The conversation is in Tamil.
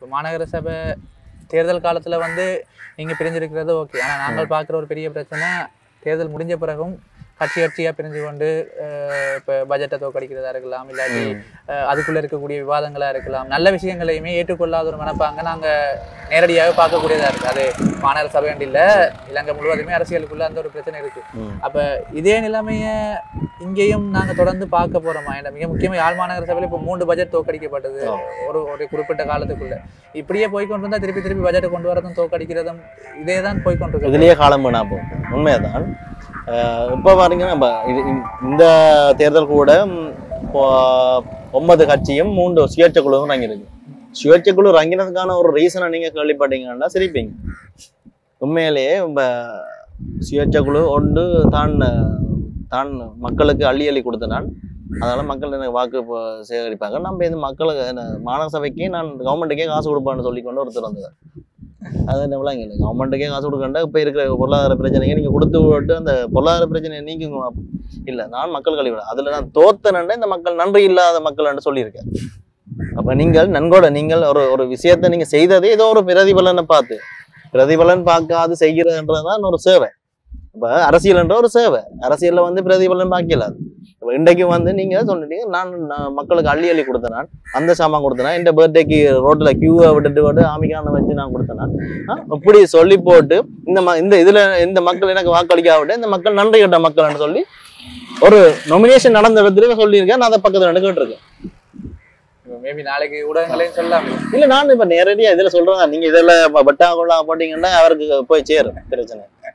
இப்போ மாநகர சபை தேர்தல் காலத்தில் வந்து நீங்கள் பிரிஞ்சிருக்கிறது ஓகே. ஆனால் நாங்கள் பார்க்குற ஒரு பெரிய பிரச்சனை தேர்தல் முடிஞ்ச பிறகும் கட்சியாக பிரிஞ்சு கொண்டு இப்போ பட்ஜெட்டை தோக்கடிக்கிறதா இருக்கலாம், இல்லாட்டி அதுக்குள்ளே இருக்கக்கூடிய விவாதங்களாக இருக்கலாம், நல்ல விஷயங்களையுமே ஏற்றுக்கொள்ளாத ஒரு மனப்பாங்க நாங்கள் நேரடியாக பார்க்கக்கூடியதாக இருக்குது. அது மாநகர சபை இல்லை, இலங்கை முழுவதுமே அரசியலுக்குள்ளே அந்த ஒரு பிரச்சனை இருக்குது. அப்போ இதே நிலைமையை இங்கேயும் நாங்கள் தொடர்ந்து பார்க்க போகிறோமா? ஏன்னா மிக முக்கியமாக யாழ் மாநகர சபையில் இப்போ 3 பட்ஜெட் தோக்கடிக்கப்பட்டது ஒரு குறிப்பிட்ட காலத்துக்குள்ளே. இப்படியே போய்கொண்டு இருந்தால் திருப்பி பட்ஜெட்டை கொண்டு வரதும் தோக்கடிக்கிறதும் இதே தான் போய்கொண்டிருக்கு. இதுலேயே காலம் வேணா போகும். உண்மைதான். இப்போ பாருங்க, நம்ம இந்த தேர்தல் கூட 9 கட்சியும் 3 சுயேட்சை குழுவும் இறங்கியிருக்கு. சுயேட்சை குழு இறங்கினதுக்கான ஒரு ரீசனை நீங்கள் கேள்விப்பட்டீங்கன்னா சிரிப்பீங்க. உண்மையிலேயே சுயேட்சை குழு ஒன்று தான் மக்களுக்கு அள்ளி கொடுத்தனான், அதனால் மக்கள் எனக்கு வாக்கு சேகரிப்பாங்க. நம்ம இந்த மக்களுக்கு மாநகர சபைக்கு நான் கவர்மெண்ட்டுக்கே காசு கொடுப்பேன்னு சொல்லிக்கொண்டு ஒருத்தர் வந்தார். அது என்னவெல்லாம் இல்லை, கவர்மெண்ட்டுக்கே காசு கொடுக்கண்டா இப்போ இருக்கிற பொருளாதார பிரச்சனைக்கு நீங்கள் கொடுத்து விட்டு அந்த பொருளாதார பிரச்சனையை நீங்க இல்லை, நான் மக்கள் கழிவிட அதில் நான் தோத்தனண்டா இந்த மக்கள் நன்றி இல்லாத மக்கள்னு சொல்லியிருக்கேன். அப்போ நீங்கள் ஒரு விஷயத்தை நீங்கள் செய்ததே ஏதோ ஒரு பிரதிபலனை பார்த்து, பிரதிபலன் பார்க்காது செய்கிறதுன்றதுதான் ஒரு சேவை. இப்போ அரசியல்ன்ற ஒரு சேவை, அரசியலில் வந்து பிரதிபலன் பார்க்கலாது. இப்போ இன்றைக்கு வந்து நீங்கள் சொல்லிட்டீங்க, நான் மக்களுக்கு அள்ளி கொடுத்தேன், அந்த சாமான் கொடுத்தேன், இந்த பர்த்டேக்கு ரோட்டில் கியூவை விட்டுட்டு ஆமிக்கான வச்சு நான் கொடுத்தேன், இப்படி சொல்லி போட்டு இந்த மக்கள் எனக்கு வாக்களிக்காவிட்டு இந்த மக்கள் நன்றி கட்ட மக்கள்னு சொல்லி ஒரு நொமினேஷன் நடந்த இடத்துல சொல்லியிருக்கேன். நான் அதை பக்கத்தில் கேட்டிருக்கேன். மேபி நாளைக்கு ஊடகங்களையும் சொல்லலாம். இல்லை, நான் இப்போ நேரடியாக இதில் சொல்கிறேன், நீங்கள் இதில் பட்டா கொள்ளா போட்டிங்கன்னா அவருக்கு போய் சேரும் பிரச்சனை.